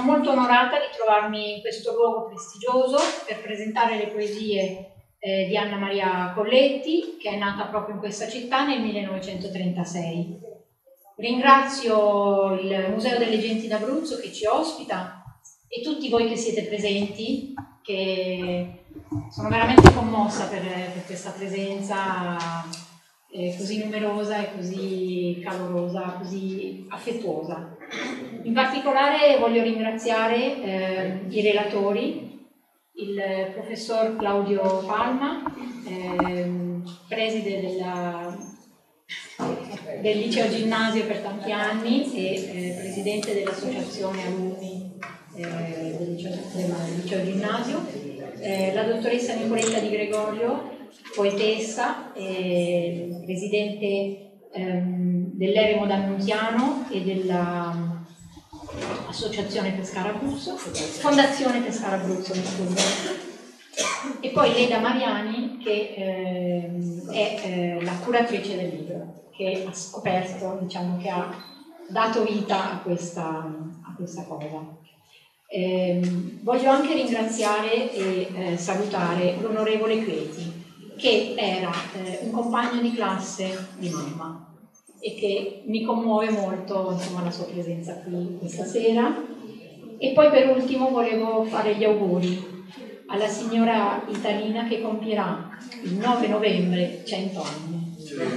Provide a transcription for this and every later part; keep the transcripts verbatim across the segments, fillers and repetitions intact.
sono molto onorata di trovarmi in questo luogo prestigioso per presentare le poesie eh, di Anna Maria Colletti, che è nata proprio in questa città nel millenovecentotrentasei. Ringrazio il Museo delle Genti d'Abruzzo che ci ospita e tutti voi che siete presenti, che sono veramente commossa per, per questa presenza eh, così numerosa e così calorosa, così affettuosa. In particolare voglio ringraziare eh, i relatori, il professor Claudio Palma, eh, preside della, del liceo ginnasio per tanti anni e eh, presidente dell'associazione alunni eh, del, liceo, del liceo ginnasio, eh, la dottoressa Nicoletta Di Gregorio, poetessa, eh, presidente ehm, dell'Eremo D'Annunziano e della Associazione Pescara Abruzzo, Fondazione Pescara Abruzzo, mi scuso. E poi Leda Mariani, che eh, è eh, la curatrice del libro, che ha scoperto, diciamo, che ha dato vita a questa, a questa cosa. Eh, voglio anche ringraziare e eh, salutare l'onorevole Queti, che era eh, un compagno di classe di mamma e che mi commuove molto, insomma, la sua presenza qui questa sera. E poi per ultimo volevo fare gli auguri alla signora Italina che compierà il nove novembre cento anni.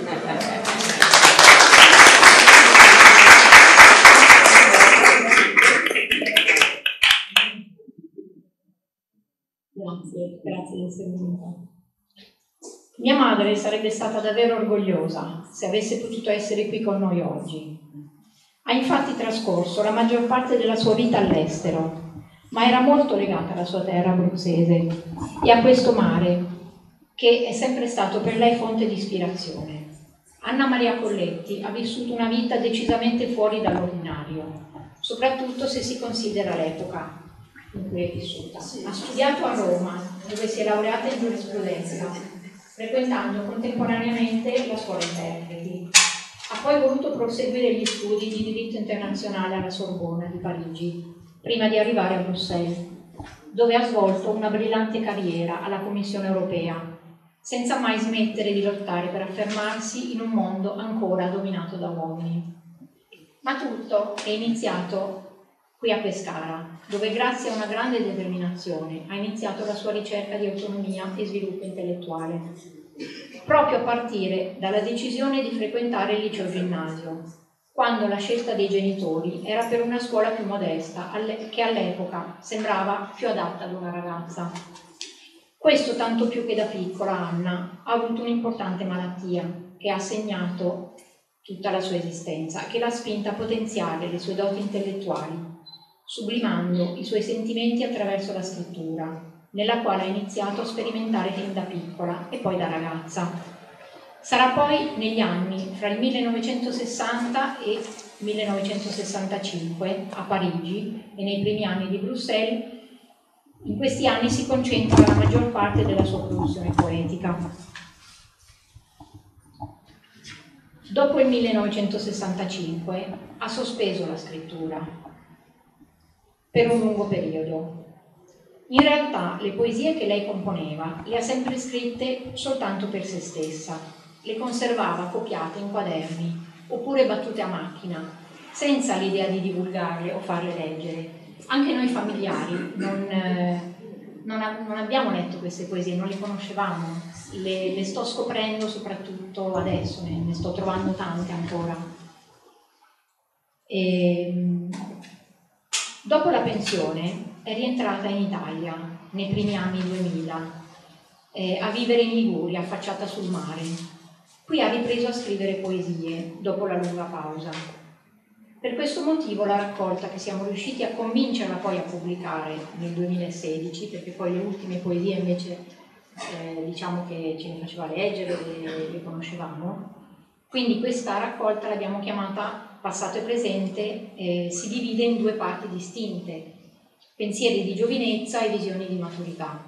Grazie, grazie di essere venuta. Mia madre sarebbe stata davvero orgogliosa se avesse potuto essere qui con noi oggi. Ha infatti trascorso la maggior parte della sua vita all'estero, ma era molto legata alla sua terra abruzzese e a questo mare, che è sempre stato per lei fonte di ispirazione. Anna Maria Colletti ha vissuto una vita decisamente fuori dall'ordinario, soprattutto se si considera l'epoca in cui è vissuta. Ha studiato a Roma, dove si è laureata in giurisprudenza, frequentando contemporaneamente la scuola interpreti. Ha poi voluto proseguire gli studi di diritto internazionale alla Sorbona di Parigi, prima di arrivare a Bruxelles, dove ha svolto una brillante carriera alla Commissione europea, senza mai smettere di lottare per affermarsi in un mondo ancora dominato da uomini. Ma tutto è iniziato qui a Pescara, dove grazie a una grande determinazione ha iniziato la sua ricerca di autonomia e sviluppo intellettuale, proprio a partire dalla decisione di frequentare il liceo ginnasio, quando la scelta dei genitori era per una scuola più modesta, che all'epoca sembrava più adatta ad una ragazza. Questo tanto più che da piccola Anna ha avuto un'importante malattia che ha segnato tutta la sua esistenza, che l'ha spinta a potenziare le sue doti intellettuali, sublimando i suoi sentimenti attraverso la scrittura, nella quale ha iniziato a sperimentare fin da piccola e poi da ragazza. Sarà poi negli anni fra il millenovecentosessanta e il millenovecentosessantacinque a Parigi e nei primi anni di Bruxelles. In questi anni si concentra la maggior parte della sua produzione poetica. Dopo il millenovecentosessantacinque ha sospeso la scrittura per un lungo periodo. In realtà le poesie che lei componeva le ha sempre scritte soltanto per se stessa, le conservava copiate in quaderni oppure battute a macchina, senza l'idea di divulgarle o farle leggere. Anche noi familiari non, eh, non, non abbiamo letto queste poesie, non le conoscevamo, le, le sto scoprendo soprattutto adesso, ne, ne sto trovando tante ancora. E, dopo la pensione è rientrata in Italia nei primi anni duemila, eh, a vivere in Liguria, affacciata sul mare. Qui ha ripreso a scrivere poesie dopo la lunga pausa. Per questo motivo la raccolta che siamo riusciti a convincerla poi a pubblicare nel duemilasedici, perché poi le ultime poesie invece eh, diciamo che ce le faceva leggere, le, le conoscevamo, quindi questa raccolta l'abbiamo chiamata Passato e Presente, eh, si divide in due parti distinte: pensieri di giovinezza e visioni di maturità.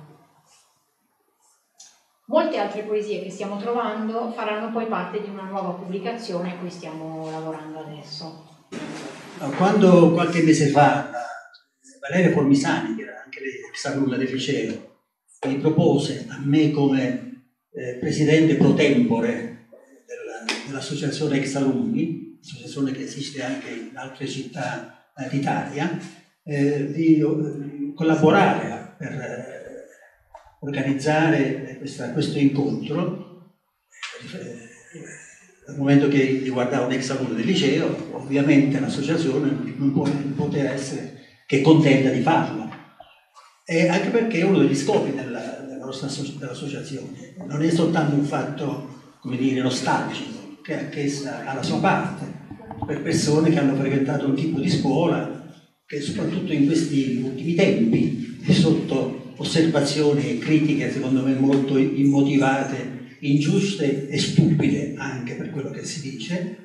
Molte altre poesie che stiamo trovando faranno poi parte di una nuova pubblicazione a cui stiamo lavorando adesso. Quando qualche mese fa Valeria Formisani, che era anche lei ex alunna del liceo, mi propose a me come eh, presidente pro tempore dell'associazione ex alunni, associazione che esiste anche in altre città d'Italia, eh, di eh, collaborare per eh, organizzare questa, questo incontro. Eh, dal momento che riguardava un ex alunno del liceo, ovviamente l'associazione non, può, non poteva essere che contenta di farlo, e anche perché è uno degli scopi della, della nostra dell'associazione non è soltanto un fatto, come dire, nostalgico, che anch'essa ha la sua parte, per persone che hanno frequentato un tipo di scuola che soprattutto in questi ultimi tempi è sotto osservazioni e critiche secondo me molto immotivate, ingiuste e stupide anche per quello che si dice,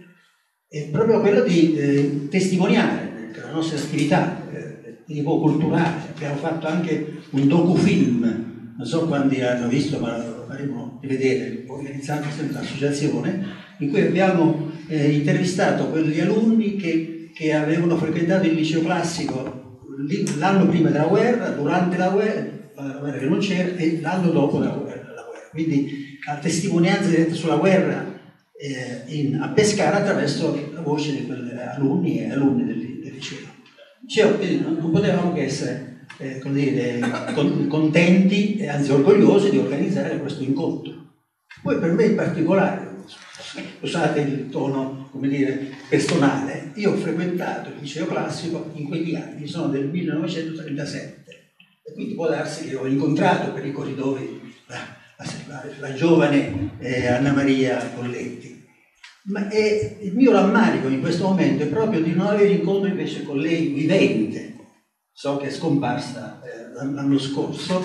è proprio quello di eh, testimoniare che la nostra attività eh, di tipo culturale. Abbiamo fatto anche un docufilm, non so quanti hanno visto, ma lo faremo rivedere, organizzando sempre l'associazione, in cui abbiamo eh, intervistato quegli alunni che, che avevano frequentato il liceo classico l'anno prima della guerra, durante la guerra, la guerra che non c'era, e l'anno dopo la guerra. Quindi la testimonianza diretta sulla guerra eh, in, a Pescara attraverso la voce di quegli alunni e alunni del, del liceo. Cioè, non, non potevamo che essere eh, come dire, con, contenti e anzi orgogliosi di organizzare questo incontro. Poi per me in particolare, scusate il tono, come dire, personale, io ho frequentato il liceo classico in quegli anni, sono del millenovecentotrentasette, e quindi può darsi che ho incontrato per i corridoi la, la, la giovane eh, Anna Maria Colletti. Ma è, il mio rammarico in questo momento è proprio di non avere incontro invece con lei vivente. So che è scomparsa eh, l'anno scorso,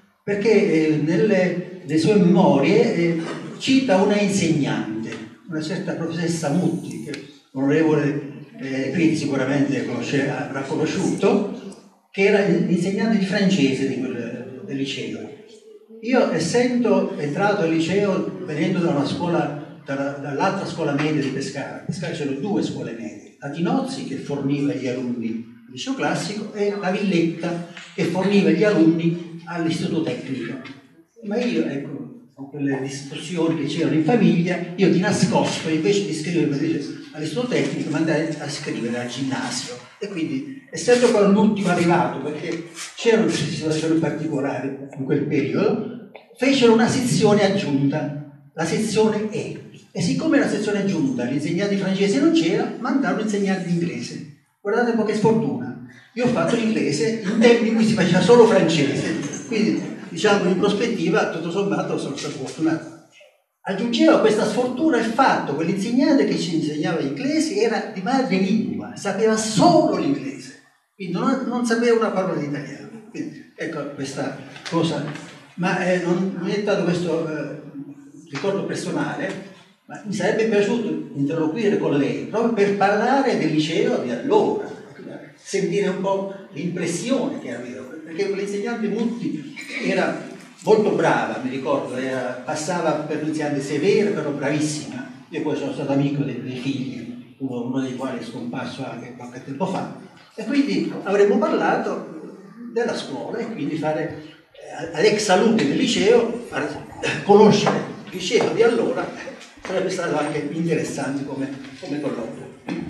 perché eh, nelle, nelle sue memorie eh, cita una insegnante, una certa professoressa Mutti, che l'onorevole eh, Crini sicuramente conosce, avrà conosciuto, che era l'insegnante di francese di quel, del liceo. Io, essendo entrato al liceo venendo da una scuola, dall'altra scuola media di Pescara, a Pescara c'erano due scuole medie, la Tinozzi che forniva gli alunni al liceo classico e la Villetta che forniva gli alunni all'istituto tecnico. Ma io, ecco, con quelle discussioni che c'erano in famiglia, io di nascosto, invece di scrivere all'istituto tecnico, mi andai a scrivere al ginnasio. E quindi, essendo poi l'ultimo arrivato, perché c'erano situazioni particolari in quel periodo, fecero una sezione aggiunta, la sezione E. E siccome la sezione aggiunta, l'insegnante di francese non c'era, mandarono l'insegnante di inglese. Guardate un po' che sfortuna. Io ho fatto l'inglese in tempi in cui si faceva solo francese. Quindi, diciamo, in prospettiva, tutto sommato, sono stato fortunato. Aggiungeva a questa sfortuna il fatto che l'insegnante che ci insegnava l'inglese era di madrelingua, sapeva solo l'inglese, quindi non, non sapeva una parola di italiano. Quindi, ecco questa cosa. Ma eh, non, non è stato questo eh, ricordo personale, ma mi sarebbe piaciuto interloquire con lei proprio per parlare del liceo di allora, sentire un po' l'impressione che aveva, perché l'insegnante Mutti era molto brava, mi ricordo, era, passava per un'insegnante severa, però bravissima. Io poi sono stato amico dei, dei figli, uno, uno dei quali è scomparso anche qualche tempo fa, e quindi avremmo parlato della scuola e quindi fare eh, all'ex alunni del liceo, far conoscere il liceo di allora sarebbe stato anche interessante come, come colloquio.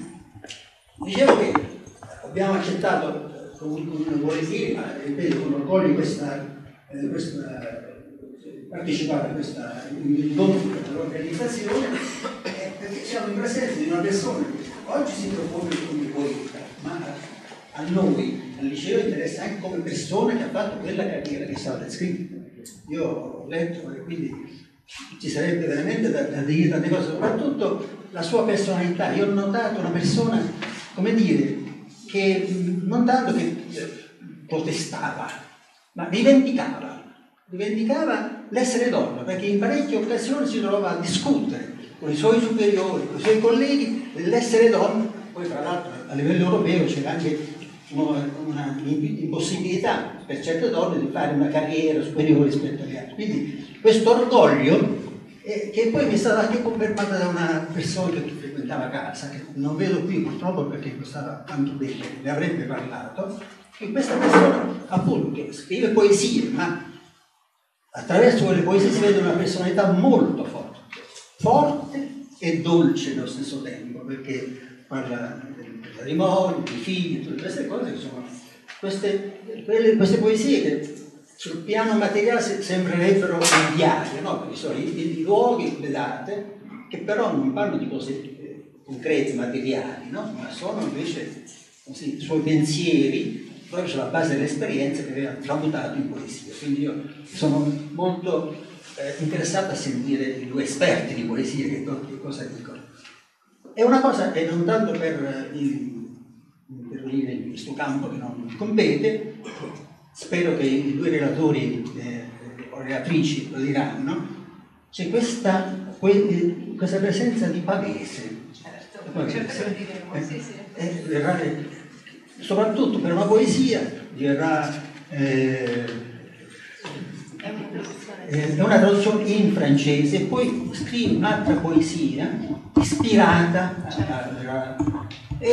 Dicevo che abbiamo accettato con, con volentieri, ma ripeto con orgoglio questa Eh, questa, eh, partecipare a questa incontro dell'organizzazione eh, perché siamo in presenza di una persona che oggi si propone come poeta, ma a noi al liceo interessa anche come persona che ha fatto quella carriera che è stata descritta. Io ho letto e quindi ci sarebbe veramente da, da dire tante cose, soprattutto la sua personalità. Io ho notato una persona, come dire, che non tanto che eh, protestava, ma rivendicava, rivendicava l'essere donna, perché in parecchie occasioni si trovava a discutere con i suoi superiori, con i suoi colleghi dell'essere donna. Poi tra l'altro a livello europeo c'era anche una, una impossibilità per certe donne di fare una carriera superiore rispetto agli altri. Quindi questo orgoglio, eh, che poi mi è stato anche confermato da una persona che frequentava casa, che non vedo qui purtroppo perché stava tanto bene, ne avrebbe parlato, che questa persona appunto scrive poesie, ma attraverso quelle poesie si vede una personalità molto forte, forte e dolce allo stesso tempo, perché parla del matrimonio, dei figli, tutte queste cose che sono queste, quelle, queste poesie che sul piano materiale sembrerebbero un diario, no? Perché sono i, i luoghi, le date, che però non parlano di cose eh, concrete, materiali, no? Ma sono invece così, i suoi pensieri, proprio sulla base delle esperienze che aveva tramutato in poesia. Quindi io sono molto eh, interessato a sentire i due esperti di poesia che, che cosa dicono. È una cosa, e non tanto per intervenire in questo campo che non mi compete, spero che i due relatori eh, o relatrici lo diranno, c'è questa, que, questa presenza di Pavese. Certo, Pavese, certo che lo diremo, eh, sì, sì. Eh, verrà, soprattutto per una poesia, verrà eh, è una traduzione, è una traduzione in francese, e poi scrive un'altra poesia ispirata a, a, a,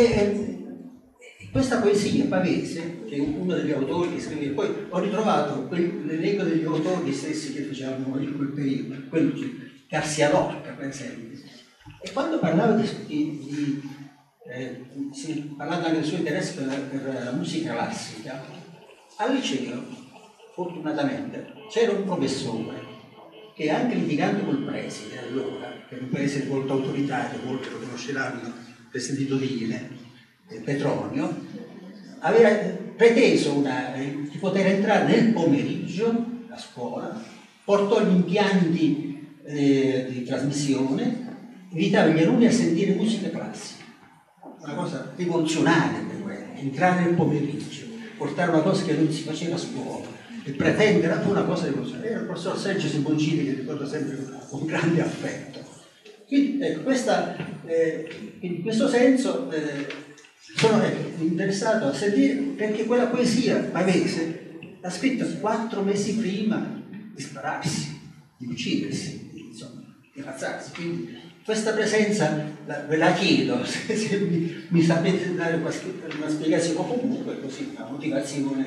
e questa poesia Pavese, che è uno degli autori che scrive, poi ho ritrovato l'elenco degli autori stessi che facevano in quel periodo, quello di Garcia Lorca per esempio, e quando parlava di, di, di eh, si, parlando anche del suo interesse per la, per la musica classica, al liceo fortunatamente c'era un professore che, anche litigando col preside allora, che era un preside molto autoritario, molti lo conosceranno per sentito dire, Petronio, aveva preteso una, eh, di poter entrare nel pomeriggio a scuola, portò gli impianti eh, di trasmissione, invitava gli alunni a sentire musica classica, una cosa rivoluzionaria per quello, entrare nel pomeriggio, portare una cosa che non si faceva a scuola e pretendere una cosa rivoluzionaria. Era il professor Sergio Simoncini, che ricordo sempre con grande affetto. Quindi, ecco, questa, eh, in questo senso eh, sono ecco, interessato a sentire, perché quella poesia Pavese l'ha scritta quattro mesi prima di spararsi, di uccidersi, di, insomma, di ammazzarsi. Quindi questa presenza la, ve la chiedo, se, se mi, mi sapete dare una, una spiegazione, o comunque così, una motivazione.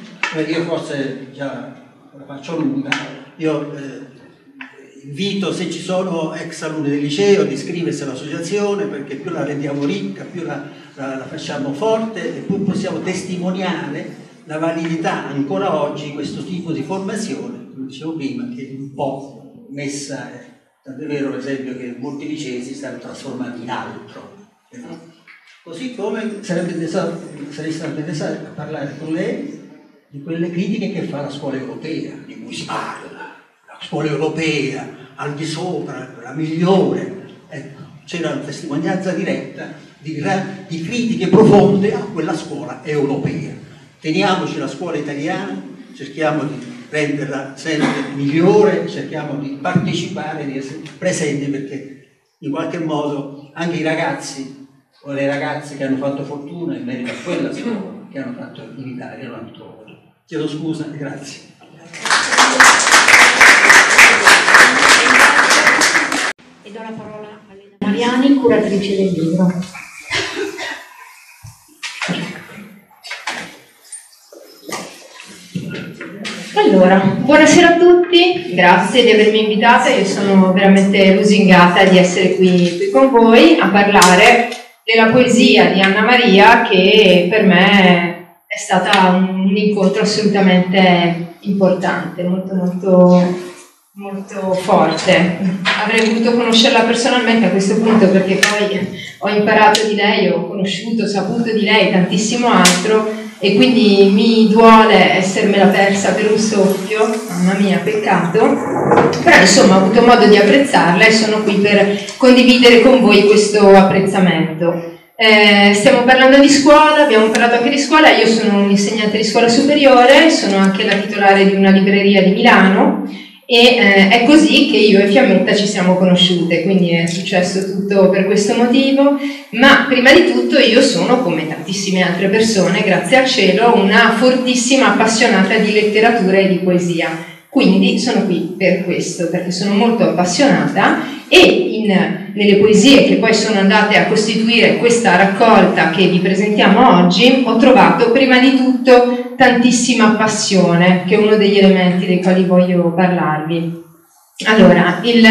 Io forse già la faccio lunga, io eh, invito, se ci sono ex alunni del liceo, di iscriversi all'associazione, perché più la rendiamo ricca, più la, la, la facciamo forte e più possiamo testimoniare la validità ancora oggi di questo tipo di formazione, come dicevo prima, che è un po' messa, eh, tanto è vero per esempio che molti licei si stanno trasformando in altro. Eh, così come sarebbe interessato, sarei stato interessato a parlare con lei di quelle critiche che fa la scuola europea, di cui si parla, la scuola europea, al di sopra, la migliore. Ecco, c'era una testimonianza diretta di, di critiche profonde a quella scuola europea. Teniamoci la scuola italiana, cerchiamo di renderla sempre migliore, cerchiamo di partecipare, di essere presenti, perché in qualche modo anche i ragazzi o le ragazze che hanno fatto fortuna in merito a quella scuola che hanno fatto in Italia lo hanno trovato. Chiedo scusa, grazie. E do la parola a Elena Mariani, curatrice del libro. Allora, buonasera a tutti, grazie di avermi invitata, io sono veramente lusingata di essere qui, qui con voi a parlare della poesia di Anna Maria, che per me è stata un incontro assolutamente importante, molto molto molto forte. Avrei voluto conoscerla personalmente a questo punto, perché poi ho imparato di lei, ho conosciuto, saputo di lei tantissimo altro, e quindi mi duole essermela persa per un soffio, mamma mia, peccato, però insomma ho avuto modo di apprezzarla e sono qui per condividere con voi questo apprezzamento. Eh, stiamo parlando di scuola, abbiamo parlato anche di scuola, io sono un'insegnante di scuola superiore, sono anche la titolare di una libreria di Milano, e eh, è così che io e Fiammetta ci siamo conosciute, quindi è successo tutto per questo motivo. Ma prima di tutto io sono, come tantissime altre persone, grazie al cielo, una fortissima appassionata di letteratura e di poesia. Quindi sono qui per questo, perché sono molto appassionata e in, nelle poesie che poi sono andate a costituire questa raccolta che vi presentiamo oggi, ho trovato prima di tutto tantissima passione, che è uno degli elementi dei quali voglio parlarvi. Allora, il,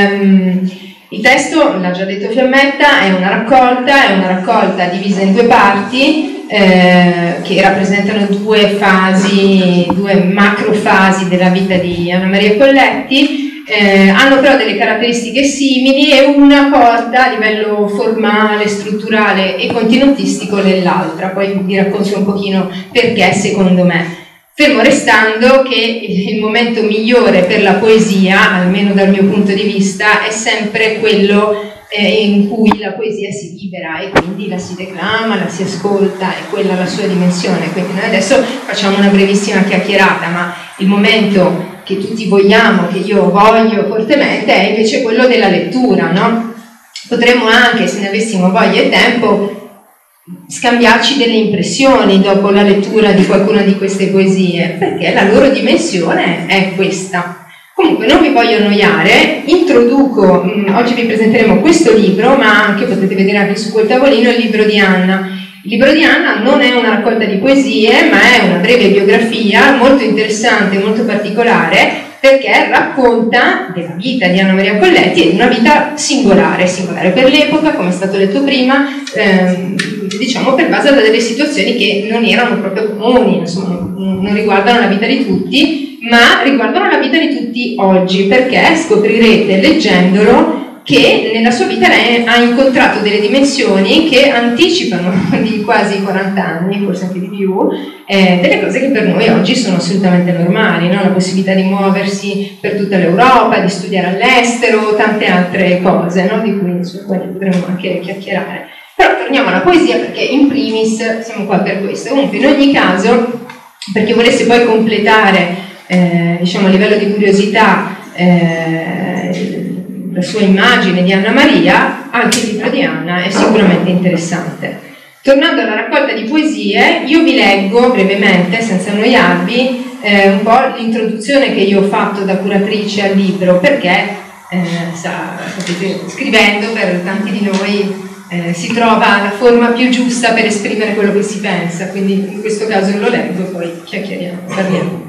um, il testo, l'ha già detto Fiammetta, è una raccolta, è una raccolta divisa in due parti, Eh, che rappresentano due fasi, due macrofasi della vita di Anna Maria Colletti, eh, hanno però delle caratteristiche simili e una porta a livello formale, strutturale e contenutistico nell'altra. Poi vi racconto un pochino perché secondo me, fermo restando che il momento migliore per la poesia, almeno dal mio punto di vista, è sempre quello in cui la poesia si libera e quindi la si declama, la si ascolta, è quella la sua dimensione. Quindi noi adesso facciamo una brevissima chiacchierata, ma il momento che tutti vogliamo, che io voglio fortemente, è invece quello della lettura, no? Potremmo anche, se ne avessimo voglia e tempo, scambiarci delle impressioni dopo la lettura di qualcuna di queste poesie, perché la loro dimensione è questa. Comunque non vi voglio annoiare, introduco, mh, oggi vi presenteremo questo libro, ma anche potete vedere anche su quel tavolino il libro di Anna. Il libro di Anna non è una raccolta di poesie, ma è una breve biografia molto interessante, molto particolare, perché racconta della vita di Anna Maria Colletti e di una vita singolare, singolare per l'epoca, come è stato detto prima, ehm, diciamo pervasa da delle situazioni che non erano proprio comuni, insomma, non riguardano la vita di tutti, ma riguardano la vita di tutti oggi, perché scoprirete leggendolo che nella sua vita lei ha incontrato delle dimensioni che anticipano di quasi quaranta anni, forse anche di più, eh, delle cose che per noi oggi sono assolutamente normali, no? La possibilità di muoversi per tutta l'Europa, di studiare all'estero, tante altre cose, no? Di cui su quali potremmo anche chiacchierare. Però torniamo alla poesia, perché in primis siamo qua per questo. Comunque in ogni caso, per chi volesse poi completare Eh, diciamo a livello di curiosità eh, la sua immagine di Anna Maria, anche il libro di Anna è sicuramente interessante. Tornando alla raccolta di poesie, io vi leggo brevemente, senza annoiarvi, eh, un po' l'introduzione che io ho fatto da curatrice al libro, perché eh, sa, sapete, scrivendo per tanti di noi eh, si trova la forma più giusta per esprimere quello che si pensa, quindi in questo caso lo leggo e poi chiacchieriamo, parliamo.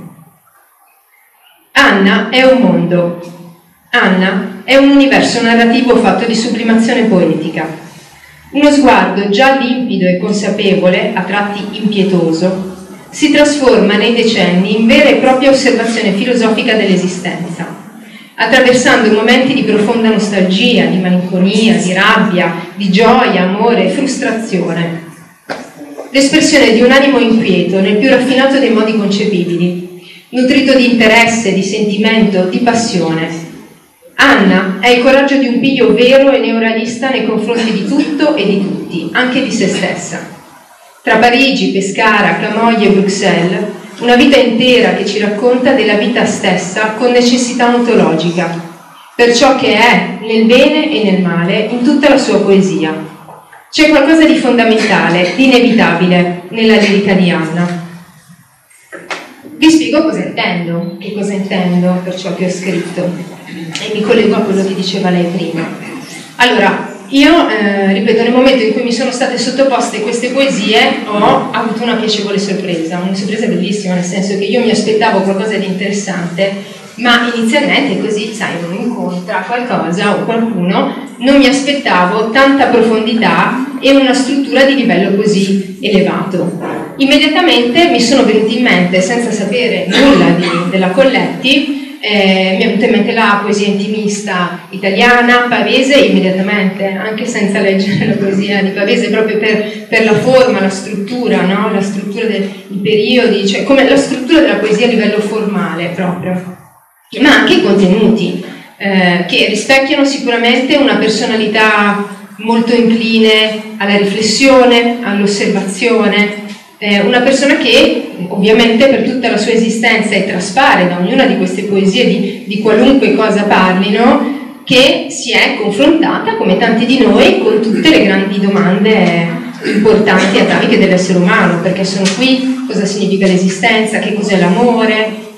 Anna è un mondo. Anna è un universo narrativo fatto di sublimazione poetica. Uno sguardo già limpido e consapevole, a tratti impietoso, si trasforma nei decenni in vera e propria osservazione filosofica dell'esistenza, attraversando momenti di profonda nostalgia, di malinconia, di rabbia, di gioia, amore, frustrazione. L'espressione di un animo inquieto nel più raffinato dei modi concepibili, nutrito di interesse, di sentimento, di passione. Anna è il coraggio di un piglio vero e neorealista nei confronti di tutto e di tutti, anche di se stessa. Tra Parigi, Pescara, Camogli e Bruxelles, una vita intera che ci racconta della vita stessa con necessità ontologica, per ciò che è nel bene e nel male in tutta la sua poesia. C'è qualcosa di fondamentale, di inevitabile nella lirica di Anna. Vi spiego cosa intendo, che cosa intendo per ciò che ho scritto e mi collego a quello che diceva lei prima. Allora, io, eh, ripeto, nel momento in cui mi sono state sottoposte queste poesie ho avuto una piacevole sorpresa, una sorpresa bellissima, nel senso che io mi aspettavo qualcosa di interessante, ma inizialmente così, sai, uno incontra qualcosa o qualcuno, non mi aspettavo tanta profondità e una struttura di livello così elevato. Immediatamente mi sono venuti in mente, senza sapere nulla di, della Colletti, eh, mi è venuta in mente la poesia intimista italiana, Pavese, immediatamente, anche senza leggere la poesia di Pavese, proprio per, per la forma, la struttura, no? La struttura dei periodi, cioè come la struttura della poesia a livello formale proprio, ma anche i contenuti, eh, che rispecchiano sicuramente una personalità molto incline alla riflessione, all'osservazione, eh, una persona che ovviamente per tutta la sua esistenza e traspare da ognuna di queste poesie di, di qualunque cosa parlino, che si è confrontata, come tanti di noi, con tutte le grandi domande importanti e ataviche dell'essere umano, perché sono qui, cosa significa l'esistenza, che cos'è l'amore,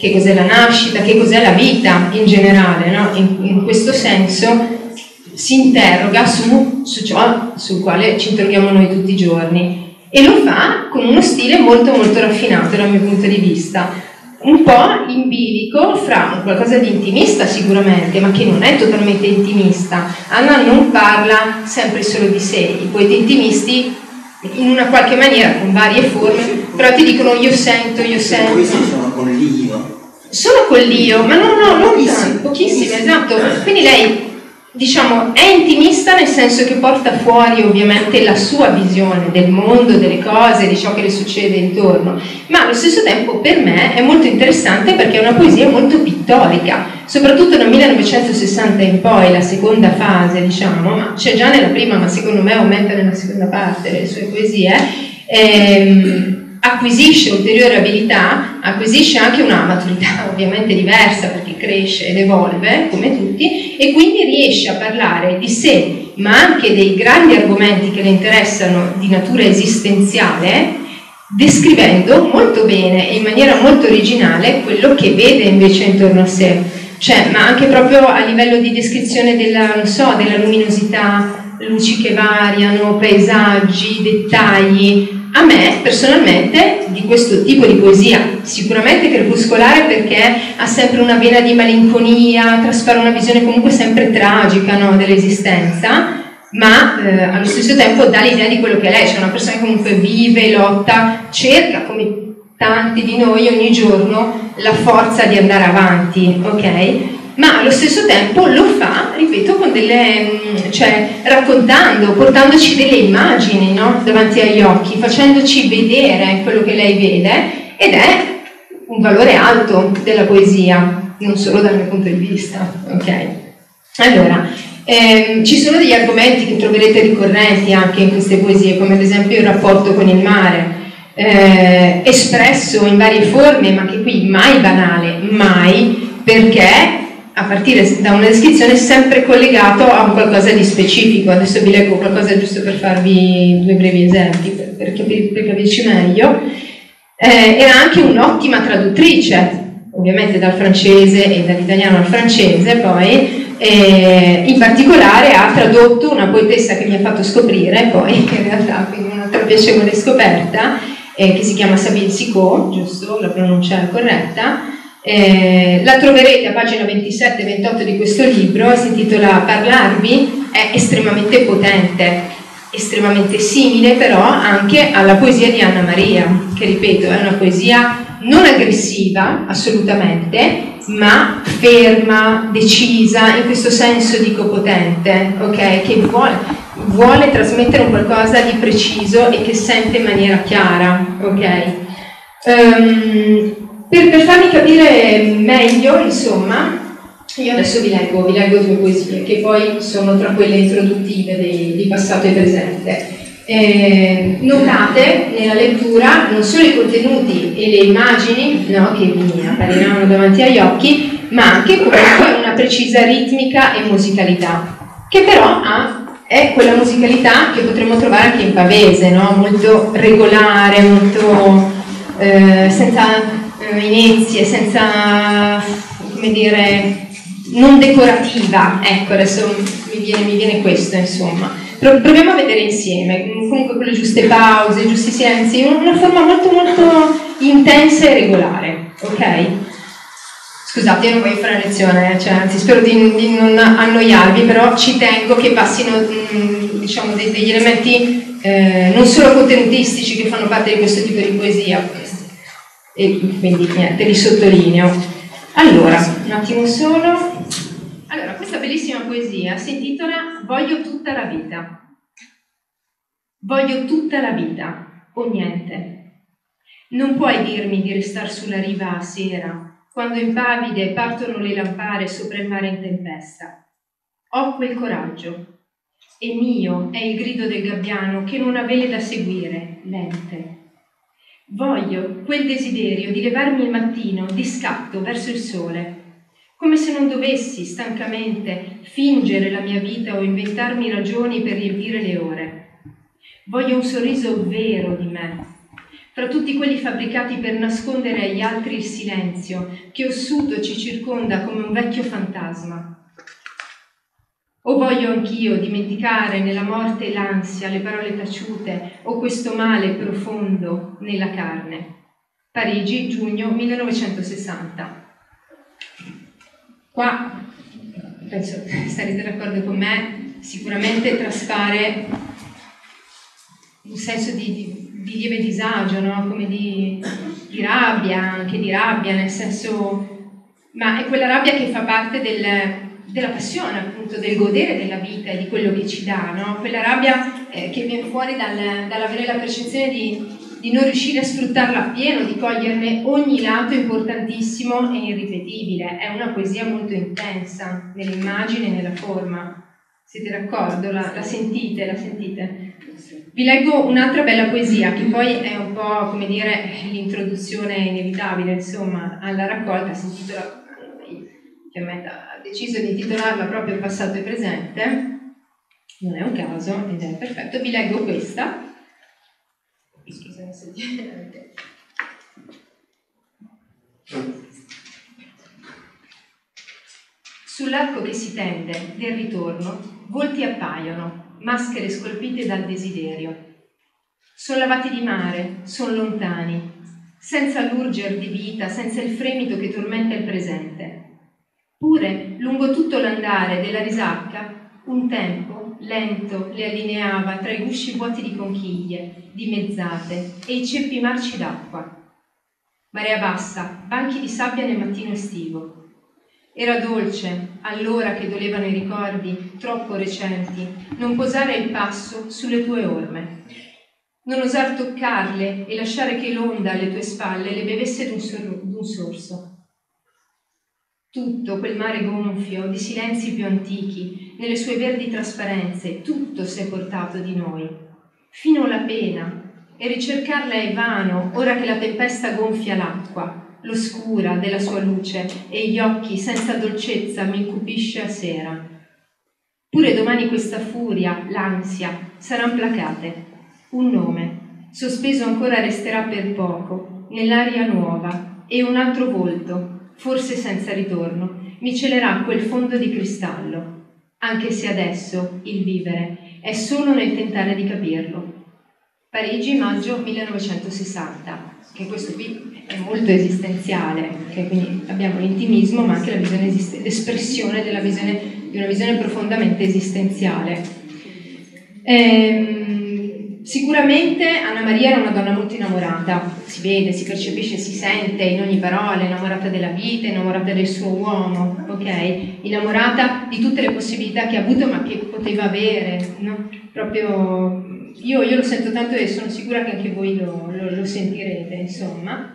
che cos'è la nascita, che cos'è la vita in generale, no? in, in questo senso si interroga su, su ciò sul quale ci interroghiamo noi tutti i giorni, e lo fa con uno stile molto molto raffinato dal mio punto di vista, un po' in bilico fra un qualcosa di intimista sicuramente, ma che non è totalmente intimista. Anna non parla sempre solo di sé, i poeti intimisti in una qualche maniera, con varie forme, però ti dicono io sento, io sento. Questi sono con l'io. Sono con l'io, ma no, no, non tanto, pochissime, esatto. Quindi lei, diciamo, è intimista nel senso che porta fuori ovviamente la sua visione del mondo, delle cose, di ciò che le succede intorno, ma allo stesso tempo per me è molto interessante perché è una poesia molto pittorica, soprattutto dal millenovecentosessanta in poi, la seconda fase, diciamo, ma c'è già nella prima, ma secondo me aumenta nella seconda parte delle sue poesie, ehm, acquisisce ulteriore abilità, acquisisce anche una maturità ovviamente diversa perché cresce ed evolve come tutti, e quindi riesce a parlare di sé ma anche dei grandi argomenti che le interessano di natura esistenziale, descrivendo molto bene e in maniera molto originale quello che vede invece intorno a sé, cioè, ma anche proprio a livello di descrizione della, non so, della luminosità, luci che variano, paesaggi, dettagli. A me personalmente di questo tipo di poesia, sicuramente crepuscolare perché ha sempre una vena di malinconia, traspare una visione comunque sempre tragica, no, dell'esistenza, ma eh, allo stesso tempo dà l'idea di quello che è lei, cioè una persona che comunque vive, lotta, cerca come tanti di noi ogni giorno la forza di andare avanti, ok? Ma allo stesso tempo lo fa, ripeto, con delle, cioè raccontando, portandoci delle immagini, no? Davanti agli occhi, facendoci vedere quello che lei vede, ed è un valore alto della poesia, non solo dal mio punto di vista, ok? Allora, ehm, ci sono degli argomenti che troverete ricorrenti anche in queste poesie, come ad esempio il rapporto con il mare, eh, espresso in varie forme, ma che qui mai banale, mai, perché a partire da una descrizione sempre collegato a un qualcosa di specifico. Adesso vi leggo qualcosa giusto per farvi due brevi esempi per, per, capir, per capirci meglio. Eh, era anche un'ottima traduttrice, ovviamente dal francese e dall'italiano al francese, poi eh, in particolare ha tradotto una poetessa che mi ha fatto scoprire poi, in realtà, quindi un'altra piacevole scoperta, eh, che si chiama Sabine Sicot, giusto? La pronuncia è corretta. Eh, la troverete a pagina ventisette ventotto di questo libro, si intitola Parlarvi, è estremamente potente, estremamente simile però anche alla poesia di Anna Maria, che ripeto è una poesia non aggressiva assolutamente, ma ferma, decisa, in questo senso dico potente, ok? Che vuole, vuole trasmettere un qualcosa di preciso e che sente in maniera chiara, ok? Um, Per, per farmi capire meglio, insomma, io adesso vi leggo, vi leggo due poesie, che poi sono tra quelle introduttive di, di passato e presente. Eh, notate nella lettura non solo i contenuti e le immagini, no, che vi appariranno davanti agli occhi, ma anche comunque una precisa ritmica e musicalità, che però ha, è quella musicalità che potremmo trovare anche in Pavese, no? Molto regolare, molto eh, senza inizi, senza, come dire, non decorativa, ecco, adesso mi viene, mi viene questo, insomma. Proviamo a vedere insieme, comunque con le giuste pause, i giusti silenzi, una forma molto molto intensa e regolare, ok? Scusate, io non voglio fare lezione, cioè, anzi spero di, di non annoiarvi, però ci tengo che passino, diciamo, dei, degli elementi eh, non solo contenutistici che fanno parte di questo tipo di poesia, e quindi niente, li sottolineo. Allora, un attimo solo. Allora, questa bellissima poesia si intitola Voglio tutta la vita. Voglio tutta la vita, o niente. Non puoi dirmi di restar sulla riva a sera, quando impavide partono le lampare sopra il mare in tempesta. Ho quel coraggio. E mio è il grido del gabbiano che non ha vele da seguire, lente. Voglio quel desiderio di levarmi il mattino di scatto verso il sole, come se non dovessi stancamente fingere la mia vita o inventarmi ragioni per riempire le ore. Voglio un sorriso vero di me, fra tutti quelli fabbricati per nascondere agli altri il silenzio che ossuto ci circonda come un vecchio fantasma. O voglio anch'io dimenticare nella morte l'ansia, le parole taciute o questo male profondo nella carne. Parigi, giugno millenovecentosessanta. Qua, penso starete d'accordo con me, sicuramente traspare un senso di, di, di lieve disagio, no? Come di, di rabbia, anche di rabbia, nel senso, ma è quella rabbia che fa parte del, della passione, appunto, del godere della vita e di quello che ci dà, no? Quella rabbia eh, che viene fuori dal, dall'avere la percezione di, di non riuscire a sfruttarla appieno, di coglierne ogni lato importantissimo e irripetibile. È una poesia molto intensa nell'immagine e nella forma. Siete d'accordo? La, la sentite? La sentite? Vi leggo un'altra bella poesia che poi è un po', come dire, l'introduzione inevitabile, insomma, alla raccolta. Si intitola, Fiammetta ha deciso di intitolarla proprio Passato e Presente, non è un caso ed è perfetto. Vi leggo questa. Scusami se Sull'arco che si tende del ritorno, volti appaiono, maschere scolpite dal desiderio. Son lavati di mare, son lontani, senza l'urger di vita, senza il fremito che tormenta il presente. Pure, lungo tutto l'andare della risacca, un tempo lento le allineava tra i gusci vuoti di conchiglie, dimezzate, e i ceppi marci d'acqua. Marea bassa, banchi di sabbia nel mattino estivo. Era dolce, allora che dolevano i ricordi, troppo recenti, non posare il passo sulle tue orme. Non osar toccarle e lasciare che l'onda alle tue spalle le bevesse d'un, sor- d'un sorso. Tutto quel mare gonfio di silenzi più antichi, nelle sue verdi trasparenze, tutto s'è portato di noi, fino alla pena, e ricercarla è vano, ora che la tempesta gonfia l'acqua, l'oscura della sua luce, e gli occhi senza dolcezza mi incupisce a sera. Pure domani questa furia, l'ansia, saran placate. Un nome, sospeso ancora resterà per poco, nell'aria nuova, e un altro volto, forse senza ritorno, mi celerà quel fondo di cristallo, anche se adesso il vivere è solo nel tentare di capirlo. Parigi, maggio millenovecentosessanta, che questo qui è molto esistenziale, okay? Quindi abbiamo l'intimismo ma anche la visione esist- l'espressione della visione, di una visione profondamente esistenziale. Ehm, Sicuramente Anna Maria era una donna molto innamorata, si vede, si percepisce, si sente in ogni parola, innamorata della vita, innamorata del suo uomo, ok? Innamorata di tutte le possibilità che ha avuto ma che poteva avere, no? Proprio io, io lo sento tanto e sono sicura che anche voi lo, lo, lo sentirete, insomma.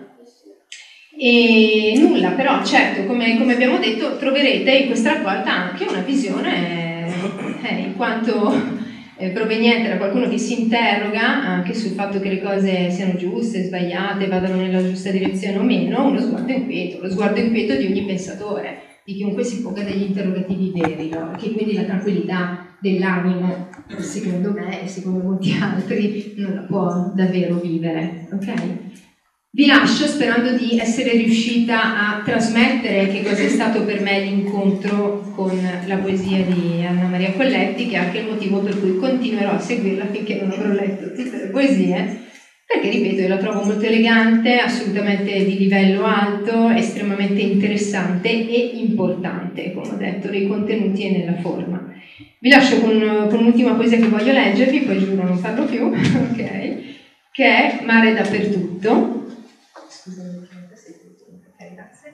E nulla, però certo, come, come abbiamo detto, troverete in questa raccolta anche una visione, eh, in quanto Eh, proveniente da qualcuno che si interroga anche sul fatto che le cose siano giuste, sbagliate, vadano nella giusta direzione o meno, uno sguardo inquieto, lo sguardo inquieto di ogni pensatore, di chiunque si ponga degli interrogativi veri, no? Che quindi la tranquillità dell'animo, secondo me e secondo molti altri, non la può davvero vivere, ok? Vi lascio sperando di essere riuscita a trasmettere che cosa è stato per me l'incontro con la poesia di Anna Maria Colletti, che è anche il motivo per cui continuerò a seguirla finché non avrò letto tutte le poesie, perché, ripeto, io la trovo molto elegante, assolutamente di livello alto, estremamente interessante e importante, come ho detto, nei contenuti e nella forma. Vi lascio con, con un'ultima poesia che voglio leggervi, poi giuro non parlo più, ok? Che è Mare dappertutto. Scusami, ok, grazie.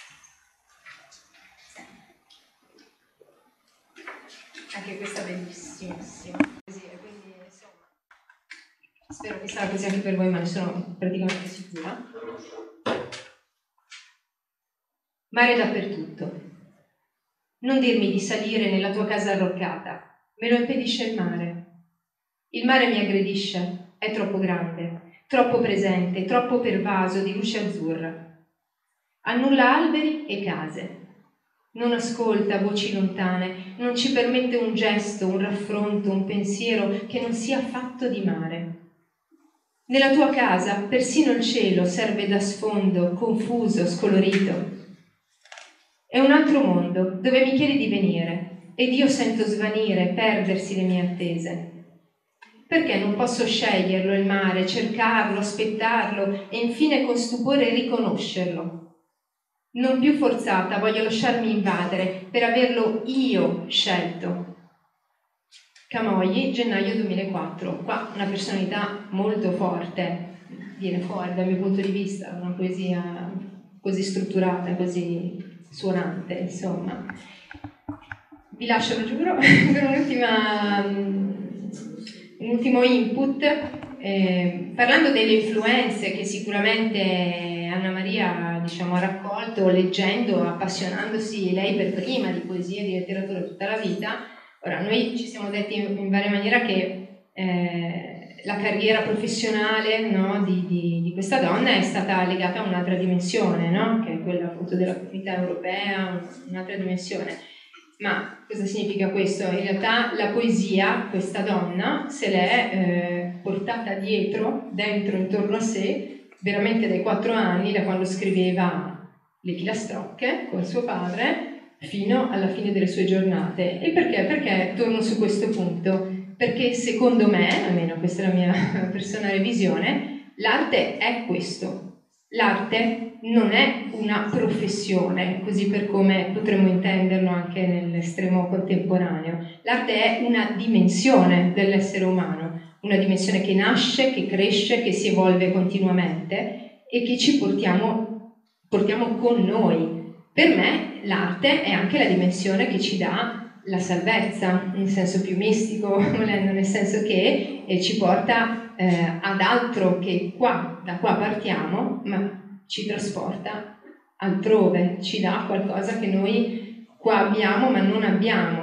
Anche questa bellissimissima poesia, quindi insomma spero che sarà così anche per voi, ma ne sono praticamente sicura. Mare dappertutto. Non dirmi di salire nella tua casa arroccata, me lo impedisce il mare. Il mare mi aggredisce, è troppo grande, troppo presente, troppo pervaso di luce azzurra. Annulla alberi e case. Non ascolta voci lontane, non ci permette un gesto, un raffronto, un pensiero che non sia fatto di mare. Nella tua casa persino il cielo serve da sfondo, confuso, scolorito. È un altro mondo dove mi chiedi di venire ed io sento svanire, perdersi le mie attese. Perché non posso sceglierlo il mare, cercarlo, aspettarlo e infine con stupore riconoscerlo? Non più forzata, voglio lasciarmi invadere per averlo io scelto. Camogli, gennaio duemilaquattro. Qua una personalità molto forte viene fuori dal mio punto di vista, una poesia così strutturata, così suonante, insomma. Vi lascio, lo giuro, per un'ultima, un ultimo input, eh, parlando delle influenze che sicuramente Anna Maria, diciamo, ha raccolto leggendo, appassionandosi lei per prima di poesia e di letteratura tutta la vita. Ora, noi ci siamo detti in, in varia maniera che eh, la carriera professionale, no, di, di, di questa donna è stata legata a un'altra dimensione, no? Che è quella appunto della comunità europea, un'altra dimensione. Ma cosa significa questo? In realtà la poesia, questa donna, se l'è eh, portata dietro, dentro, intorno a sé, veramente dai quattro anni, da quando scriveva le filastrocche con suo padre, fino alla fine delle sue giornate. E perché? Perché torno su questo punto? Perché secondo me, almeno questa è la mia personale visione, l'arte è questo. L'arte non è una professione, così per come potremmo intenderlo anche nell'estremo contemporaneo. L'arte è una dimensione dell'essere umano, una dimensione che nasce, che cresce, che si evolve continuamente e che ci portiamo, portiamo con noi. Per me l'arte è anche la dimensione che ci dà la salvezza, in senso più mistico, volendo, nel senso che eh, ci porta eh, ad altro che qua, da qua partiamo, ma ci trasporta altrove, ci dà qualcosa che noi qua abbiamo ma non abbiamo.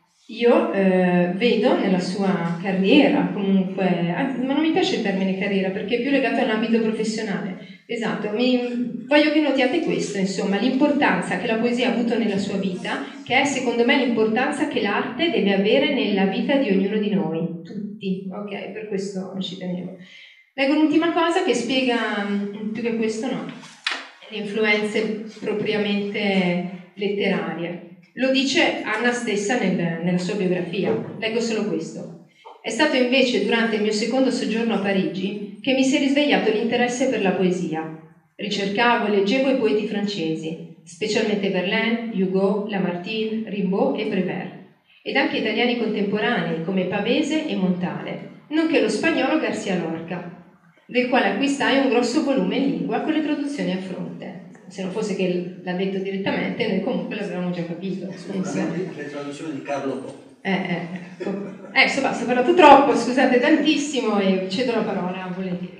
Io eh, vedo nella sua carriera, comunque, ma non mi piace il termine carriera perché è più legato all'ambito professionale. Esatto, mi, voglio che notiate questo, insomma, l'importanza che la poesia ha avuto nella sua vita, che è secondo me l'importanza che l'arte deve avere nella vita di ognuno di noi, tutti, ok? Per questo ci tenevo. Leggo un'ultima cosa che spiega, più che questo no, le influenze propriamente letterarie. Lo dice Anna stessa nel, nella sua biografia, leggo solo questo. È stato invece durante il mio secondo soggiorno a Parigi che mi si è risvegliato l'interesse per la poesia. Ricercavo e leggevo i poeti francesi, specialmente Verlaine, Hugo, Lamartine, Rimbaud e Prévert, ed anche italiani contemporanei come Pavese e Montale, nonché lo spagnolo García Lorca, del quale acquistai un grosso volume in lingua con le traduzioni a fronte. Se non fosse che l'ha detto direttamente, noi comunque l'avevamo già capito. Sicuramente le traduzioni di Carlo Po. Eh, eh, ecco. Eh, insomma, ho parlato troppo, scusate tantissimo e cedo la parola a volentieri.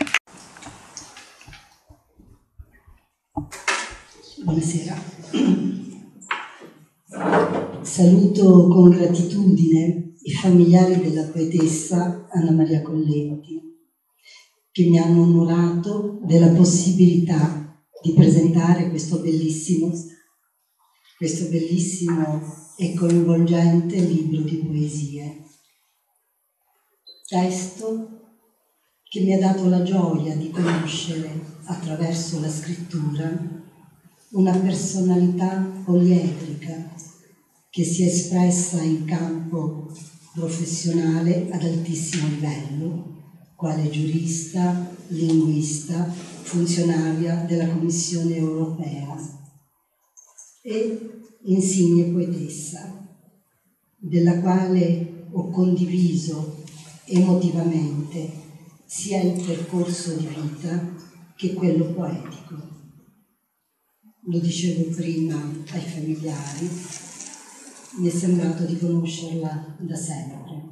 Buonasera. Saluto con gratitudine i familiari della poetessa Anna Maria Colletti, che mi hanno onorato della possibilità di presentare questo bellissimo, questo bellissimo e coinvolgente libro di poesie. Testo che mi ha dato la gioia di conoscere attraverso la scrittura una personalità poliedrica che si è espressa in campo professionale ad altissimo livello, quale giurista, linguista, funzionaria della Commissione europea e insigne poetessa, della quale ho condiviso emotivamente sia il percorso di vita che quello poetico. Lo dicevo prima ai familiari, mi è sembrato di conoscerla da sempre.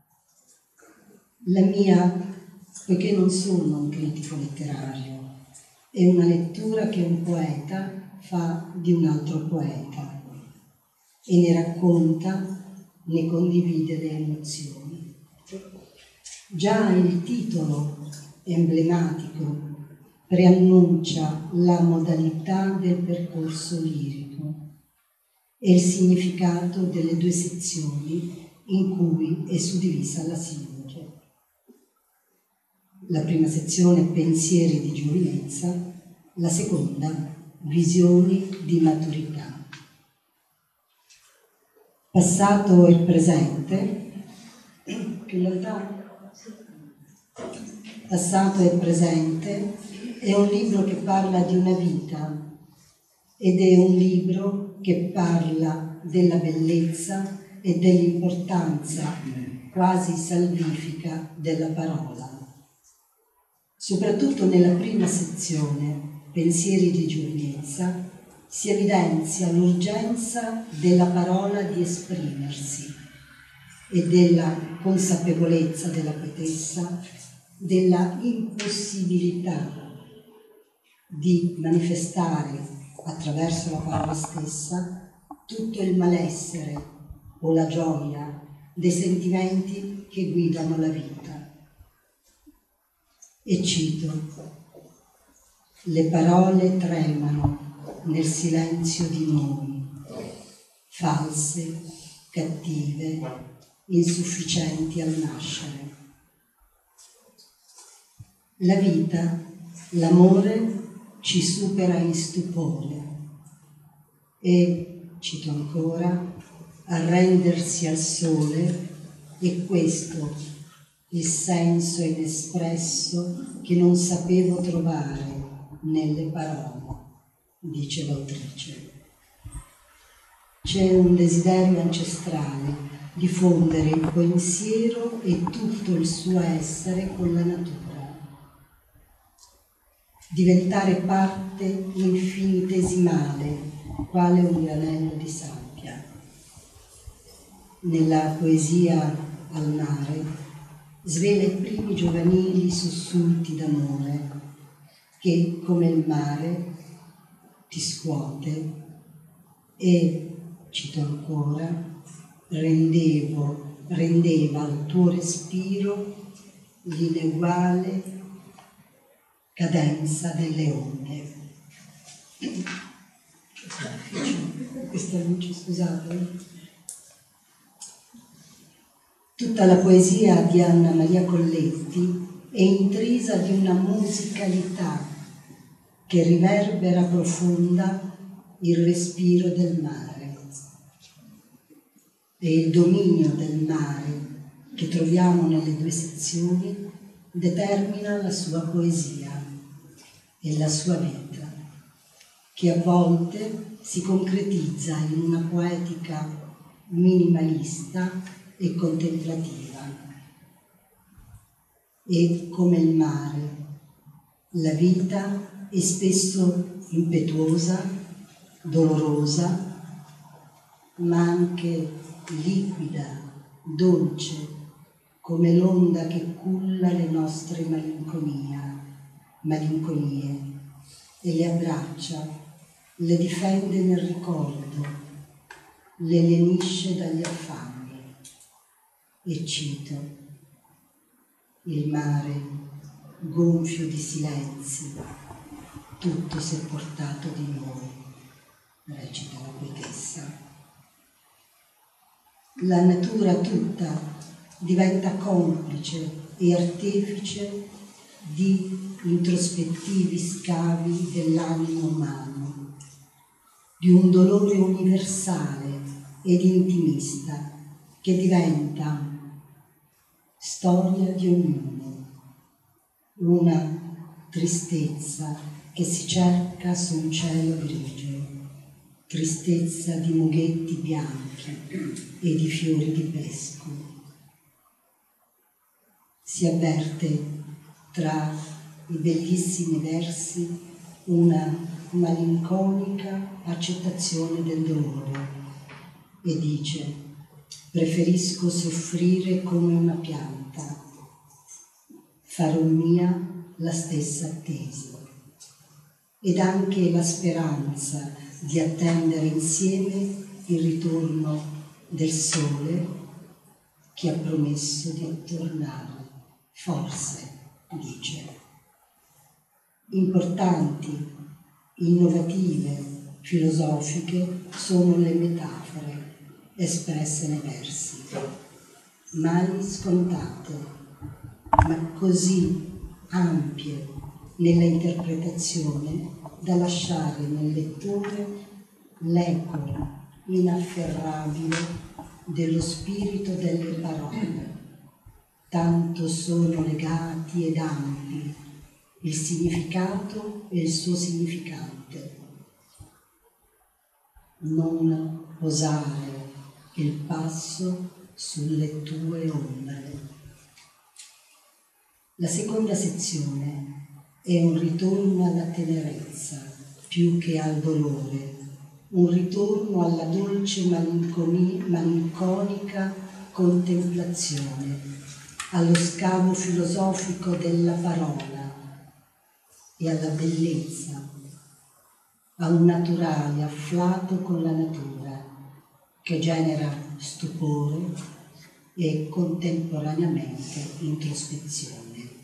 La mia, poiché non sono un critico letterario, è una lettura che un poeta fa di un altro poeta e ne racconta, ne condivide le emozioni. Già il titolo emblematico preannuncia la modalità del percorso lirico e il significato delle due sezioni in cui è suddivisa la sintesi. La prima sezione Pensieri di giovinezza, la seconda Visioni di maturità. Passato e presente, più lontano. Passato e presente è un libro che parla di una vita ed è un libro che parla della bellezza e dell'importanza quasi salvifica della parola. Soprattutto nella prima sezione, Pensieri di giovinezza, si evidenzia l'urgenza della parola di esprimersi e della consapevolezza della poetessa della impossibilità di manifestare attraverso la parola stessa tutto il malessere o la gioia dei sentimenti che guidano la vita. E cito: le parole tremano nel silenzio di noi, false, cattive, insufficienti al nascere. La vita, l'amore ci supera in stupore e, cito ancora, arrendersi al sole è questo il senso inespresso che non sapevo trovare nelle parole, dice l'autrice. C'è un desiderio ancestrale di fondere il pensiero e tutto il suo essere con la natura, diventare parte infinitesimale, quale un granello di sabbia. Nella poesia Al mare svela i primi giovanili sussulti d'amore che, come il mare, ti scuote e, cito ancora, rendevo, rendeva al tuo respiro l'ineguale cadenza delle onde. Questa luce, scusate. Tutta la poesia di Anna Maria Colletti è intrisa di una musicalità che riverbera profonda il respiro del mare. E il dominio del mare che troviamo nelle due sezioni determina la sua poesia e la sua vita, che a volte si concretizza in una poetica minimalista e contemplativa. E come il mare, la vita è spesso impetuosa, dolorosa, ma anche liquida, dolce, come l'onda che culla le nostre malinconia, malinconie e le abbraccia, le difende nel ricordo, le lenisce dagli affanni. E cito: il mare, gonfio di silenzi, tutto si è portato di noi, recita la poetessa. La natura tutta diventa complice e artefice di introspettivi scavi dell'animo umano, di un dolore universale ed intimista che diventa storia di ognuno, una tristezza che si cerca su un cielo grigio, tristezza di mughetti bianchi e di fiori di pesco. Si avverte tra i bellissimi versi una malinconica accettazione del dolore e dice: preferisco soffrire come una pianta, farò mia la stessa attesa, ed anche la speranza di attendere insieme il ritorno del sole che ha promesso di tornare, forse, dice. Importanti, innovative, filosofiche sono le metafore espresse nei versi, mai scontate, ma così ampie nella interpretazione da lasciare nel lettore l'eco inafferrabile dello spirito delle parole. Tanto sono legati ed ampi il significato e il suo significante. Non posare il passo sulle tue ombre. La seconda sezione è un ritorno alla tenerezza più che al dolore, un ritorno alla dolce malinconi- malinconica contemplazione, allo scavo filosofico della parola e alla bellezza, a un naturale afflato con la natura che genera stupore e contemporaneamente introspezione.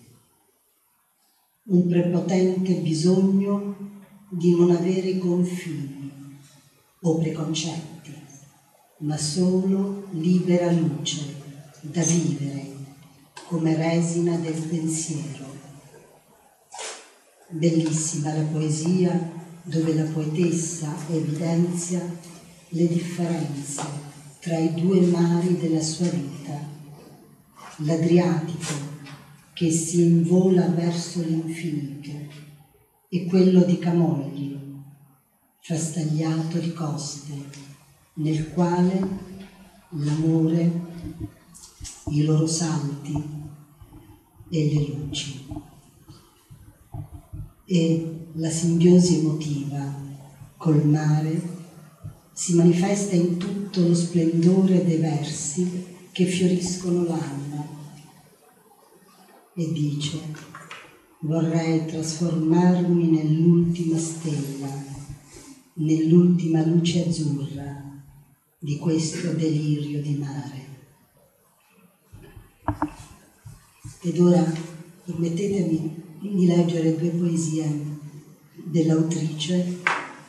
Un prepotente bisogno di non avere confini o preconcetti, ma solo libera luce da vivere come resina del pensiero. Bellissima la poesia dove la poetessa evidenzia le differenze tra i due mari della sua vita, l'Adriatico che si invola verso l'infinito e quello di Camogli, frastagliato di coste, nel quale l'amore, i loro salti e le luci e la simbiosi emotiva col mare si manifesta in tutto lo splendore dei versi che fioriscono l'anno e dice: vorrei trasformarmi nell'ultima stella, nell'ultima luce azzurra di questo delirio di mare. Ed ora permettetemi di leggere due poesie dell'autrice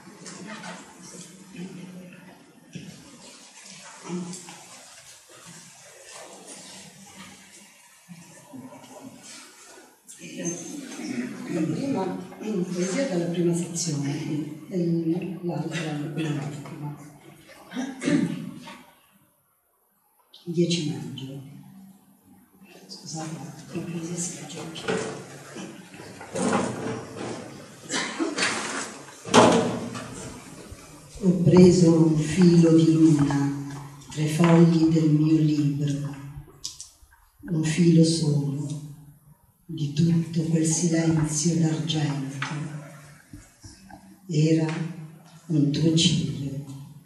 la prima poesia dalla prima sezione e l'altra dall'ultima. dieci maggio. Scusate, la poesia si legge anche. Ho preso un filo di luna tra i fogli del mio libro, un filo solo di tutto quel silenzio d'argento. Era un tuo ciglio,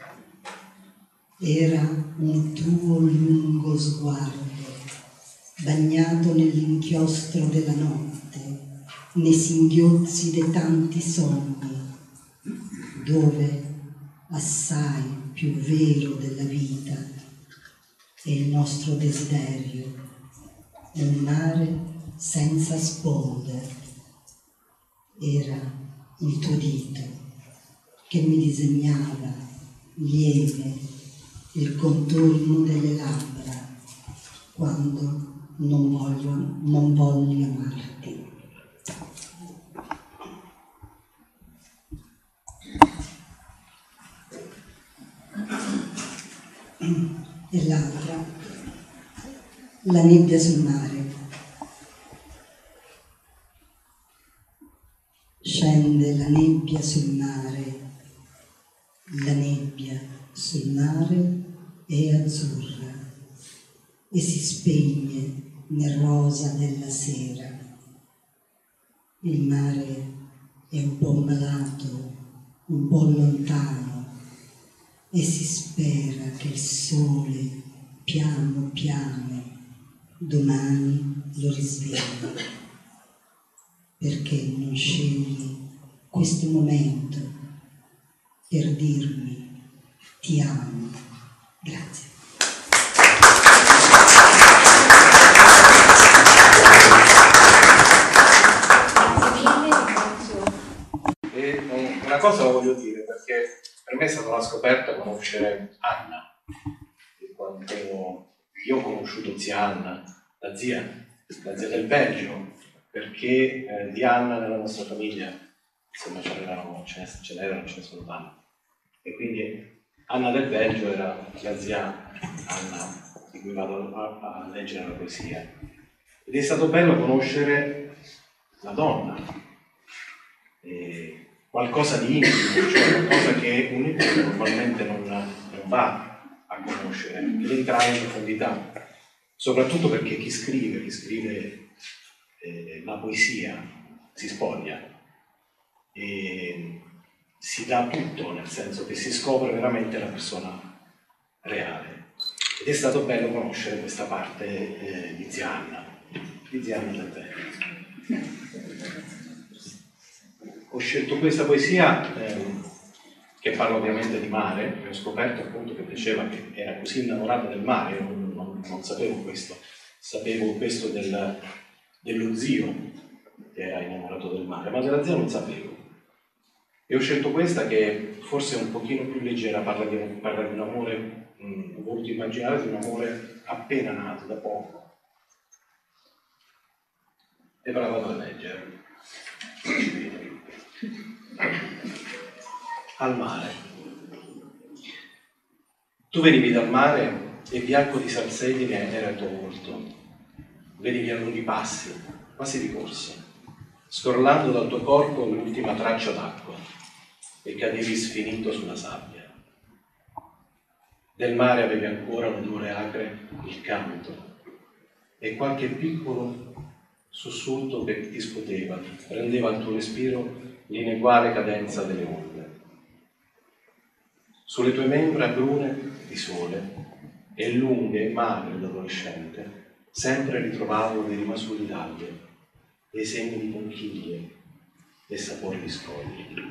era un tuo lungo sguardo, bagnato nell'inchiostro della notte, nei singhiozzi dei tanti sogni, dove assai più vero della vita è il nostro desiderio, un mare senza sponde. Era il tuo dito che mi disegnava lieve il contorno delle labbra quando non voglio, non voglio amarti. E l'altra, la nebbia sul mare. Scende la nebbia sul mare, la nebbia sul mare è azzurra e si spegne nel rosa della sera. Il mare è un po' malato, un po' lontano, e si spera che il sole, piano piano, domani lo risvegli. Perché non scegli questo momento per dirmi ti amo? Grazie. E una cosa la voglio dire, perché per me è stata una scoperta conoscere Anna. Quando io ho conosciuto zia Anna, la zia, la zia del Belgio, perché eh, di Anna nella nostra famiglia, insomma, ce n'erano, ce ne, ce n'erano, ce ne sono tanti. E quindi Anna del Belgio era la zia Anna di cui vado a, a leggere la poesia. Ed è stato bello conoscere la donna, e qualcosa di intimo, cioè qualcosa che un intimo normalmente non, non va a conoscere, ed entrare in profondità, soprattutto perché chi scrive, chi scrive eh, la poesia si spoglia e si dà tutto, nel senso che si scopre veramente la persona reale. Ed è stato bello conoscere questa parte eh, di zia Anna, di zia Anna del Belgio. Ho scelto questa poesia eh, che parla ovviamente di mare, e ho scoperto appunto che piaceva, che era così innamorata del mare. Io non, non, non sapevo questo, sapevo questo del, dello zio che era innamorato del mare, ma della zia non sapevo. E ho scelto questa che forse è un pochino più leggera, parla di, parla di un amore, mh, ho voluto immaginare di un amore appena nato, da poco. E ve la vado a leggere. Al mare. Tu venivi dal mare e bianco di salsedine era il tuo volto. Venivi a lunghi passi, quasi di corsa, scorlando dal tuo corpo l'ultima traccia d'acqua e cadevi sfinito sulla sabbia. Del mare avevi ancora un odore acre, il canto e qualche piccolo sussulto che ti scuoteva, rendeva al tuo respiro l'ineguale cadenza delle onde. Sulle tue membra brune di sole e lunghe e magre d'adolescente sempre ritrovavo dei rimasugli d'alghe, dei segni di conchiglie e sapori di scogli.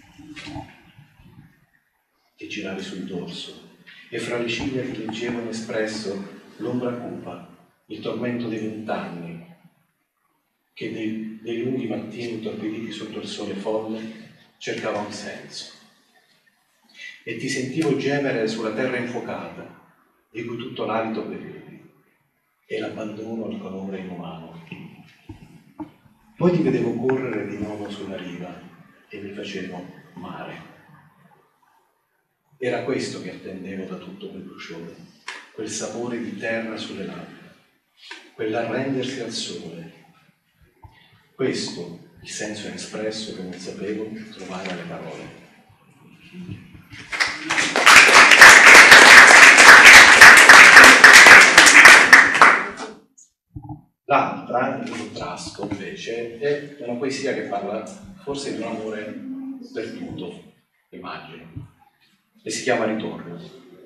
Ti giravi sul dorso e fra le ciglia ti leggeva inespresso l'ombra cupa, il tormento dei vent'anni che dei, dei lunghi mattini intorpiditi sotto il sole folle cercava un senso. E ti sentivo gemere sulla terra infuocata, di cui tutto l'alito bevevi, e l'abbandono al calore inumano. Poi ti vedevo correre di nuovo sulla riva e mi facevo mare. Era questo che attendevo da tutto quel bruciore, quel sapore di terra sulle labbra, quell'arrendersi al sole. Questo il senso inespresso che non sapevo trovare alle parole. L'altra, il contrasto, invece, è una poesia che parla forse di un amore perduto, immagino, e si chiama Ritorno.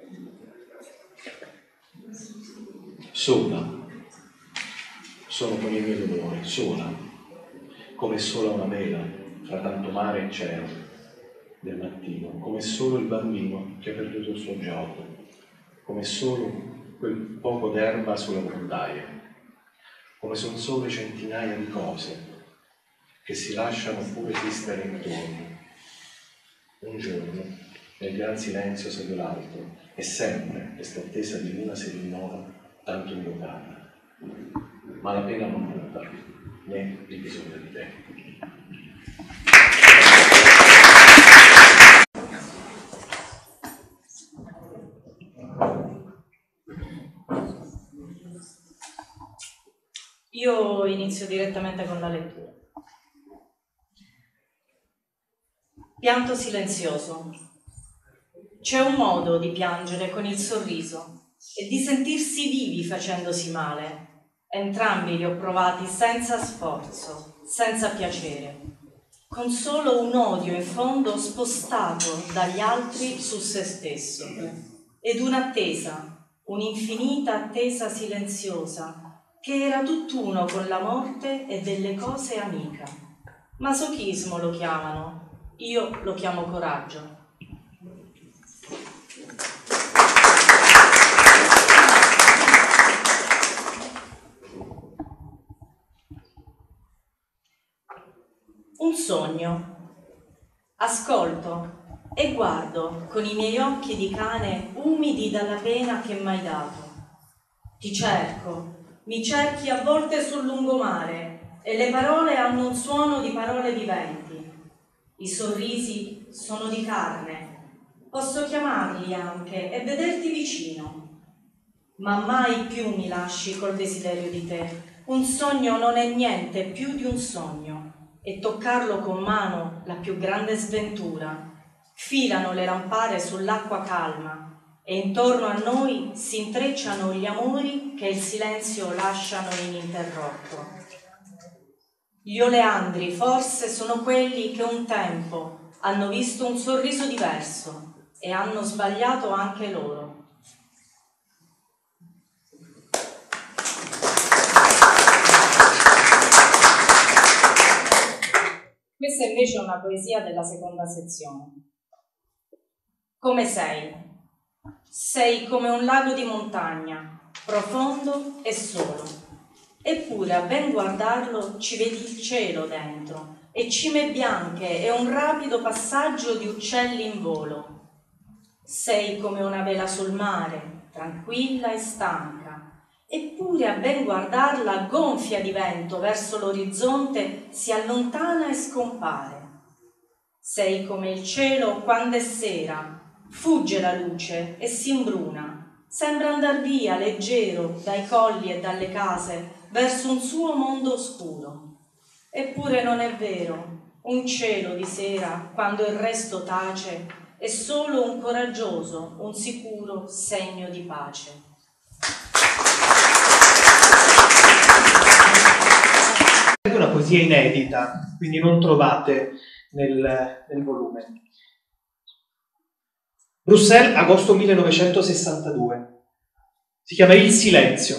Sola, sono con i miei dolori, sola, come sola una mela fra tanto mare e cielo del mattino, come solo il bambino che ha perduto il suo gioco, come solo quel poco d'erba sulla grondaia, come son solo centinaia di cose che si lasciano pure esistere intorno. Un giorno, nel gran silenzio segue l'altro, e sempre questa attesa di luna si rinnova tanto invocata, ma la pena non muta, né il bisogno di te. Io inizio direttamente con la lettura. Pianto silenzioso. C'è un modo di piangere con il sorriso e di sentirsi vivi facendosi male. Entrambi li ho provati senza sforzo, senza piacere, con solo un odio in fondo spostato dagli altri su se stesso, ed un'attesa, un'infinita attesa silenziosa, che era tutt'uno con la morte e delle cose amica. Masochismo lo chiamano, io lo chiamo coraggio. Un sogno. Ascolto e guardo con i miei occhi di cane umidi dalla pena che m'hai dato. Ti cerco. Mi cerchi a volte sul lungomare e le parole hanno un suono di parole viventi. I sorrisi sono di carne, posso chiamarli anche e vederti vicino, ma mai più mi lasci col desiderio di te. Un sogno non è niente più di un sogno, e toccarlo con mano la più grande sventura. Filano le lampare sull'acqua calma e intorno a noi si intrecciano gli amori che il silenzio lasciano ininterrotto. Gli oleandri forse sono quelli che un tempo hanno visto un sorriso diverso e hanno sbagliato anche loro. Questa invece è una poesia della seconda sezione. Come sei? Sei come un lago di montagna, profondo e solo. Eppure a ben guardarlo ci vedi il cielo dentro e cime bianche e un rapido passaggio di uccelli in volo. Sei come una vela sul mare, tranquilla e stanca. Eppure a ben guardarla gonfia di vento verso l'orizzonte, si allontana e scompare. Sei come il cielo quando è sera, fugge la luce e si imbruna, sembra andar via leggero dai colli e dalle case verso un suo mondo oscuro. Eppure non è vero, un cielo di sera quando il resto tace è solo un coraggioso, un sicuro segno di pace. È una poesia inedita, quindi non trovate nel, nel volume. Bruxelles, agosto millenovecentosessantadue. Si chiama Il silenzio.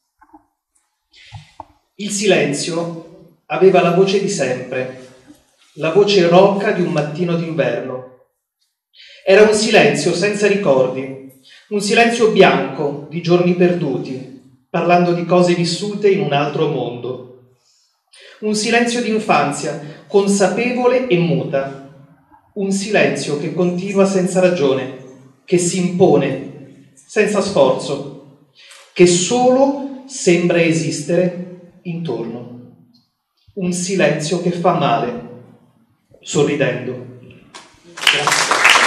Il silenzio aveva la voce di sempre, la voce roca di un mattino d'inverno. Era un silenzio senza ricordi, un silenzio bianco di giorni perduti, parlando di cose vissute in un altro mondo. Un silenzio d'infanzia, consapevole e muta. Un silenzio che continua senza ragione, che si impone senza sforzo, che solo sembra esistere intorno. Un silenzio che fa male, sorridendo. Grazie.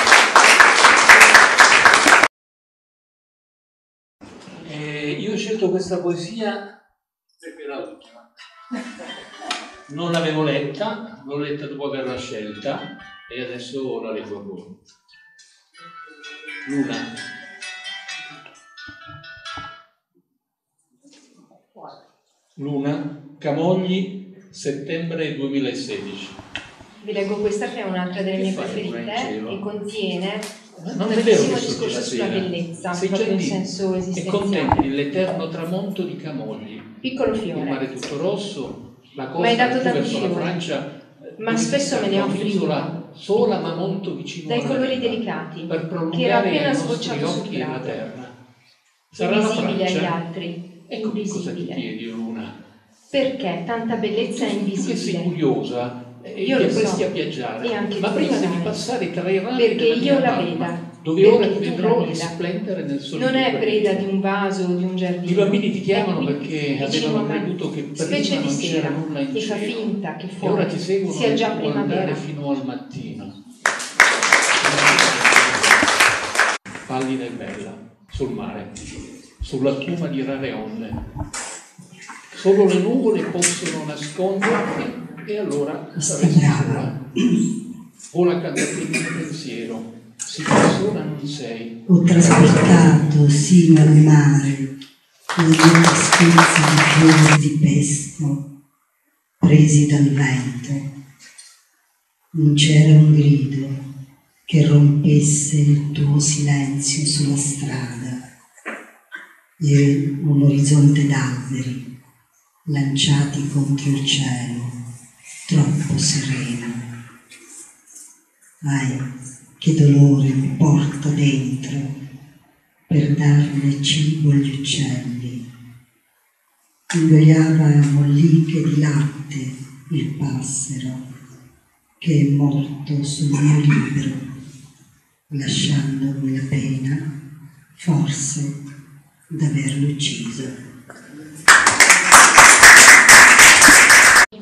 Eh, io ho scelto questa poesia perché era l'ultima. Non l'avevo letta, l'ho letta dopo averla scelta e adesso la leggo a voi. Luna. Luna, Camogli, settembre duemilasedici. Vi leggo questa che è un'altra delle Che mie fai, preferite e contiene non un è vero bellissimo che discorso sulla bellezza, sei proprio già in lì senso e esistenziale. contempli l'eterno tramonto di Camogli, Piccolo il fiore, mare tutto rosso, la ma hai costa dato più tanti verso la fiori, Francia, ma spesso me ne un'isola sola ma molto vicino dai alla colori terra, delicati, per che era prolungare appena ai nostri sbocciato sul occhi la prato, terra. Sarà la invisibile agli Francia? altri, Ecco che cosa ti invisibile. chiedi, Luna. Perché tanta bellezza è Tu che sei invisibile? curiosa e Io ti lo appresti so, a viaggiare, e anche ma tu prima lo devi sai. passare tra i rami Perché della io mia la palma, veda, dove perché ora ti tu la vedrò veda. risplendere nel sole Non è tuo preda petto. di un vaso o di un giardino. I bambini ti chiamano È qui, perché vicino avevano a me, creduto che prima specie di non c'era sera, nulla in che fa cielo. finta che E ora fuori ti seguono sia già e può andare primavera. fino al mattino. Pallida e bella, sul mare, sulla spuma di rare onde. Solo le nuvole possono nasconderti e allora saresti sola. Vola cantatrice nel pensiero, sì che sola non sei. Ho trasportato sino al mare la mia schizza di fiori di pesto presi dal vento. Non c'era un grido che rompesse il tuo silenzio sulla strada e un orizzonte d'alberi lanciati contro il cielo, troppo sereno. Ai, che dolore mi porto dentro per darle cibo agli uccelli. Ingoiava molliche di latte il passero che è morto sul mio libro, lasciandomi la pena, forse, d'averlo ucciso.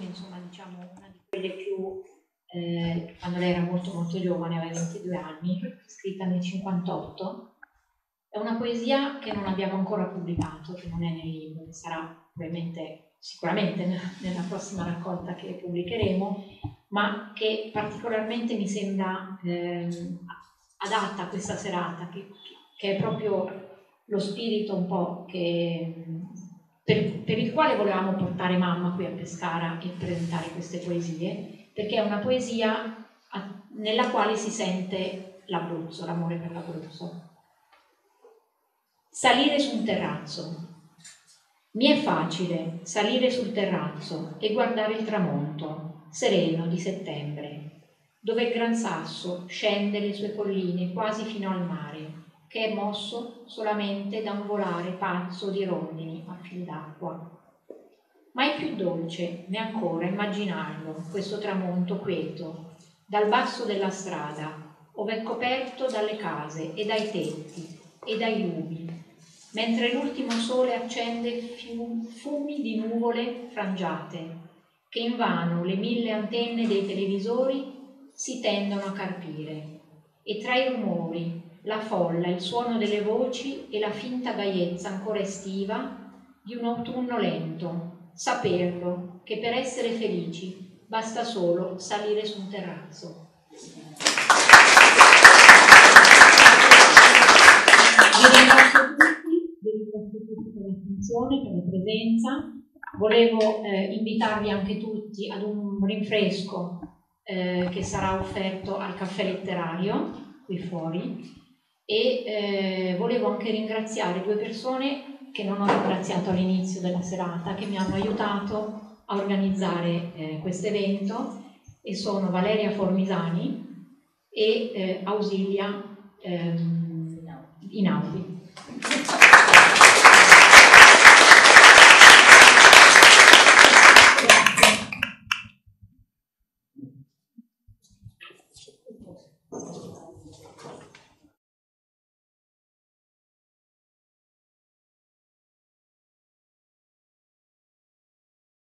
lei era molto molto giovane, aveva ventidue anni, scritta nel cinquantotto. È una poesia che non abbiamo ancora pubblicato, che non è nel libro, che sarà probabilmente, sicuramente nella, nella prossima raccolta che pubblicheremo, ma che particolarmente mi sembra eh, adatta a questa serata, che, che è proprio lo spirito un po' che, per, per il quale volevamo portare mamma qui a Pescara e presentare queste poesie, perché è una poesia a, nella quale si sente l'Abruzzo, l'amore per l'Abruzzo. Salire su un terrazzo. Mi è facile salire sul terrazzo e guardare il tramonto, sereno di settembre, dove il Gran Sasso scende le sue colline quasi fino al mare, che è mosso solamente da un volare pazzo di rondini a fil d'acqua. Ma è più dolce, né ancora, immaginarlo, questo tramonto quieto, dal basso della strada, ove è coperto dalle case e dai tetti e dai lumi, mentre l'ultimo sole accende fumi di nuvole frangiate, che invano le mille antenne dei televisori si tendono a carpire, e tra i rumori, la folla, il suono delle voci e la finta gaiezza ancora estiva di un autunno lento, saperlo che per essere felici basta solo salire su un terrazzo. Vi ringrazio tutti, vi ringrazio tutti per l'attenzione, per la presenza. Volevo eh, invitarvi anche tutti ad un rinfresco eh, che sarà offerto al caffè letterario qui fuori, e eh, volevo anche ringraziare due persone che non ho ringraziato all'inizio della serata, che mi hanno aiutato a organizzare eh, questo evento, e sono Valeria Formisani e eh, Ausilia ehm, Inaudi.